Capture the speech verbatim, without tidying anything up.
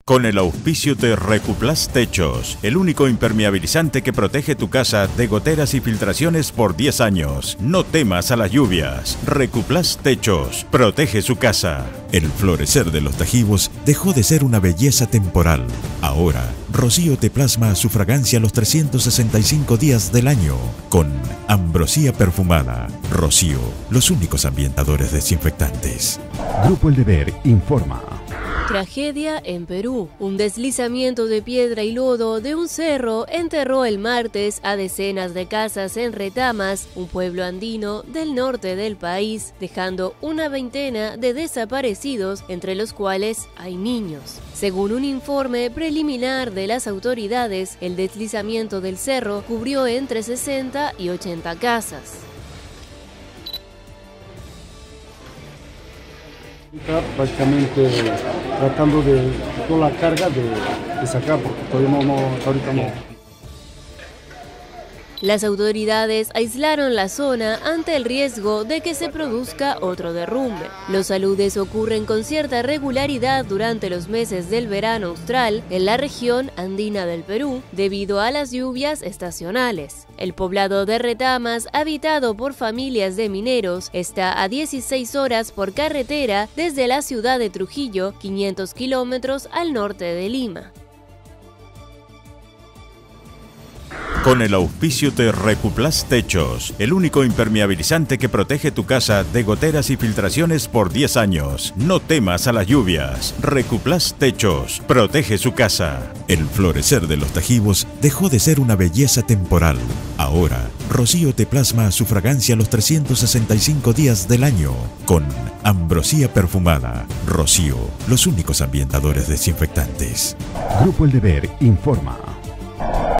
Con el auspicio de Recuplas Techos, el único impermeabilizante que protege tu casa de goteras y filtraciones por diez años. No temas a las lluvias. Recuplas Techos, protege su casa. El florecer de los tajivos dejó de ser una belleza temporal. Ahora, Rocío te plasma su fragancia los trescientos sesenta y cinco días del año. Con ambrosía perfumada. Rocío, los únicos ambientadores desinfectantes. Grupo El Deber informa. Tragedia en Perú. Un deslizamiento de piedra y lodo de un cerro enterró el martes a decenas de casas en Retamas, un pueblo andino del norte del país, dejando una veintena de desaparecidos, entre los cuales hay niños. Según un informe preliminar de las autoridades, el deslizamiento del cerro cubrió entre sesenta y ochenta casas. Está prácticamente tratando de toda la carga de, de sacar, porque todavía no, no, ahorita no. Las autoridades aislaron la zona ante el riesgo de que se produzca otro derrumbe. Los aludes ocurren con cierta regularidad durante los meses del verano austral en la región andina del Perú, debido a las lluvias estacionales. El poblado de Retamas, habitado por familias de mineros, está a dieciséis horas por carretera desde la ciudad de Trujillo, quinientos kilómetros al norte de Lima. Con el auspicio de Recuplas Techos, el único impermeabilizante que protege tu casa de goteras y filtraciones por diez años. No temas a las lluvias. Recuplas Techos, protege su casa. El florecer de los tajivos dejó de ser una belleza temporal. Ahora, Rocío te plasma su fragancia los trescientos sesenta y cinco días del año. Con ambrosía perfumada. Rocío, los únicos ambientadores desinfectantes. Grupo El Deber informa.